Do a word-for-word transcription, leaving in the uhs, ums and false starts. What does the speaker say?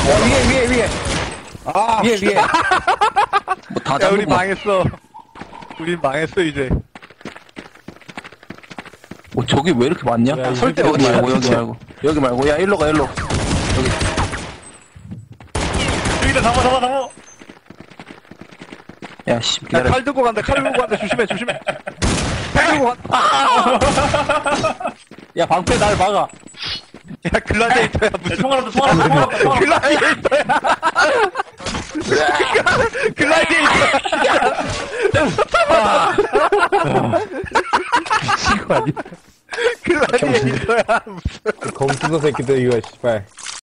위에 위에 위에 아, 위에 위에 뭐다 야, 우리 잡는 거. 망했어. 우린 망했어, 이제. 뭐 저기 왜 이렇게 많냐? 야, 이 설대 새끼들 여기 말고 여기 진짜. 말고 여기 말고 야 일로 가 일로. 여기다 잡아 잡아 잡아. 야씨 야, 기다려. 칼 들고 간다, 칼 들고 간다. 조심해, 조심해. 칼 들고 간다. 야, 방패 날 막아. 야, 글라데이터야, 무슨. 총알한다 총알한다 총알한다 총알한다. 글라디에이터야. 글라디에이터야. 미친 거 아니야? 글라디에이터야. 검수도 새끼들, 이거, 씨발.